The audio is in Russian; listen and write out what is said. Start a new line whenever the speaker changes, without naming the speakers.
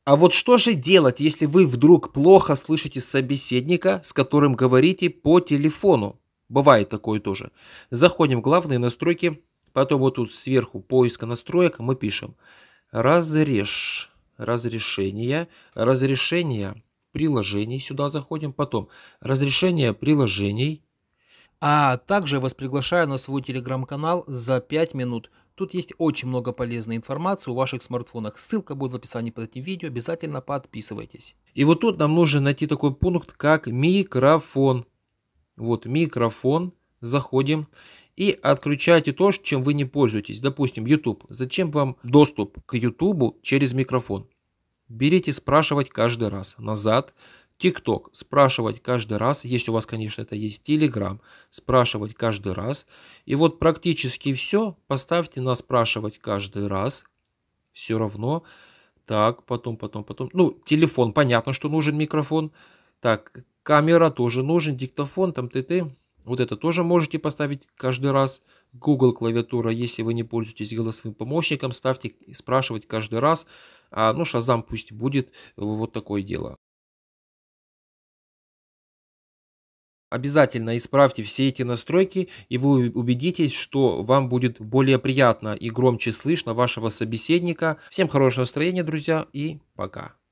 А вот что же делать, если вы вдруг плохо слышите собеседника, с которым говорите по телефону? Бывает такое тоже. Заходим в главные настройки, потом вот тут сверху поиска настроек мы пишем разрешение, разрешение приложений, сюда заходим, потом разрешение приложений. А также я вас приглашаю на свой телеграм-канал за 5 минут. Тут есть очень много полезной информации у ваших смартфонах. Ссылка будет в описании под этим видео. Обязательно подписывайтесь. И вот тут нам нужно найти такой пункт, как микрофон. Вот микрофон. Заходим и отключайте то, чем вы не пользуетесь. Допустим, YouTube. Зачем вам доступ к YouTube через микрофон? Берите спрашивать каждый раз назад. TikTok спрашивать каждый раз. Если у вас, конечно, это есть Telegram, спрашивать каждый раз. И вот практически все. Поставьте на спрашивать каждый раз. Все равно. Так, потом. Ну, телефон, понятно, что нужен микрофон. Так, камера тоже нужен, диктофон, там т.т. Вот это тоже можете поставить каждый раз. Google клавиатура, если вы не пользуетесь голосовым помощником, ставьте спрашивать каждый раз. Ну, Shazam пусть будет вот такое дело. Обязательно исправьте все эти настройки, и вы убедитесь, что вам будет более приятно и громче слышно вашего собеседника. Всем хорошего настроения, друзья, и пока.